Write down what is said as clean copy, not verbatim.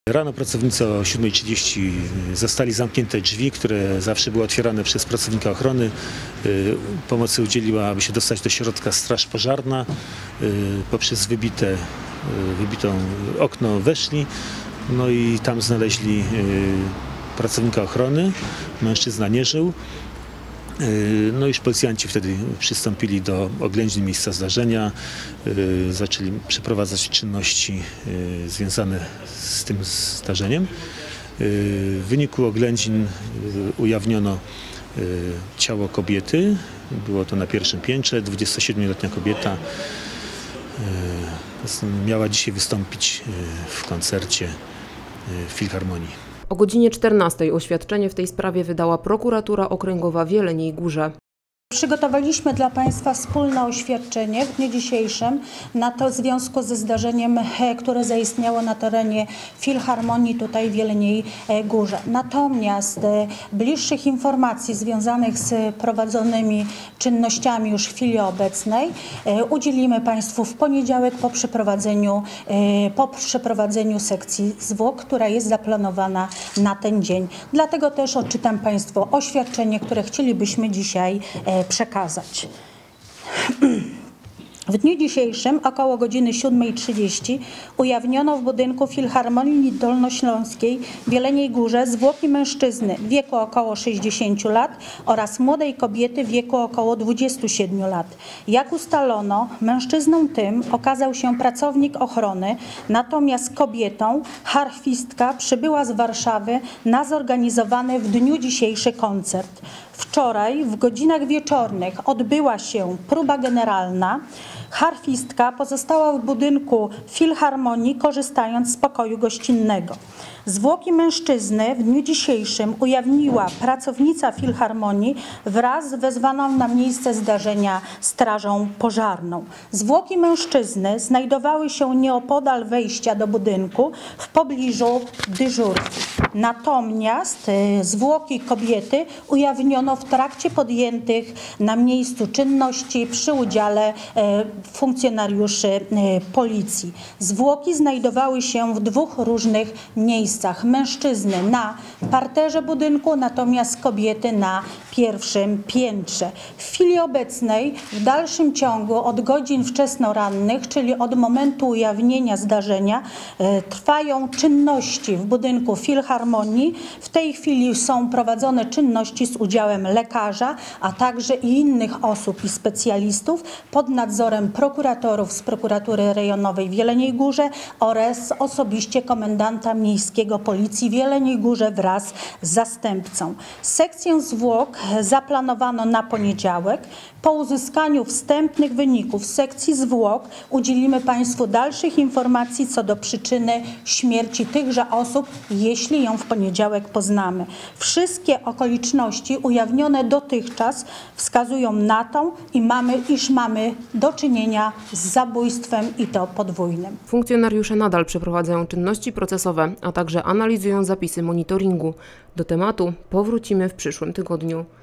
Rano pracownicy o 7:30 zastali zamknięte drzwi, które zawsze były otwierane przez pracownika ochrony. Pomocy udzieliła, aby się dostać do środka, straż pożarna. Poprzez wybite okno weszli, no i tam znaleźli pracownika ochrony. Mężczyzna nie żył. No już policjanci wtedy przystąpili do oględzin miejsca zdarzenia, zaczęli przeprowadzać czynności związane z tym zdarzeniem. W wyniku oględzin ujawniono ciało kobiety. Było to na pierwszym piętrze. 27-letnia kobieta miała dzisiaj wystąpić w koncercie w Filharmonii. O godzinie 14 oświadczenie w tej sprawie wydała Prokuratura Okręgowa w Jeleniej Górze. Przygotowaliśmy dla Państwa wspólne oświadczenie w dniu dzisiejszym w związku ze zdarzeniem, które zaistniało na terenie Filharmonii tutaj w Jeleniej Górze. Natomiast bliższych informacji związanych z prowadzonymi czynnościami już w chwili obecnej udzielimy Państwu w poniedziałek po przeprowadzeniu sekcji zwłok, która jest zaplanowana na ten dzień. Dlatego też odczytam Państwu oświadczenie, które chcielibyśmy dzisiaj przekazać. W dniu dzisiejszym około godziny 7:30 ujawniono w budynku Filharmonii Dolnośląskiej w Jeleniej Górze zwłoki mężczyzny w wieku około 60 lat oraz młodej kobiety w wieku około 27 lat. Jak ustalono, mężczyzną tym okazał się pracownik ochrony, natomiast kobietą harfistka przybyła z Warszawy na zorganizowany w dniu dzisiejszy koncert. Wczoraj w godzinach wieczornych odbyła się próba generalna. Harfistka pozostała w budynku Filharmonii, korzystając z pokoju gościnnego. Zwłoki mężczyzny w dniu dzisiejszym ujawniła pracownica Filharmonii wraz z wezwaną na miejsce zdarzenia strażą pożarną. Zwłoki mężczyzny znajdowały się nieopodal wejścia do budynku w pobliżu dyżurki. Natomiast zwłoki kobiety ujawniono w trakcie podjętych na miejscu czynności przy udziale funkcjonariuszy policji. Zwłoki znajdowały się w dwóch różnych miejscach. Mężczyzny na parterze budynku, natomiast kobiety na pierwszym piętrze. W chwili obecnej w dalszym ciągu od godzin wczesnorannych, czyli od momentu ujawnienia zdarzenia, trwają czynności w budynku Filharmonii. W tej chwili są prowadzone czynności z udziałem lekarza, a także i innych osób i specjalistów pod nadzorem prokuratorów z Prokuratury Rejonowej w Jeleniej Górze oraz osobiście komendanta miejskiego Policji w Jeleniej Górze wraz z zastępcą. Sekcję zwłok zaplanowano na poniedziałek. Po uzyskaniu wstępnych wyników sekcji zwłok udzielimy Państwu dalszych informacji co do przyczyny śmierci tychże osób, jeśli ją w poniedziałek poznamy. Wszystkie okoliczności ujawnione dotychczas wskazują na to, iż mamy do czynienia z zabójstwem i to podwójnym. Funkcjonariusze nadal przeprowadzają czynności procesowe, a także analizują zapisy monitoringu. Do tematu powrócimy w przyszłym tygodniu.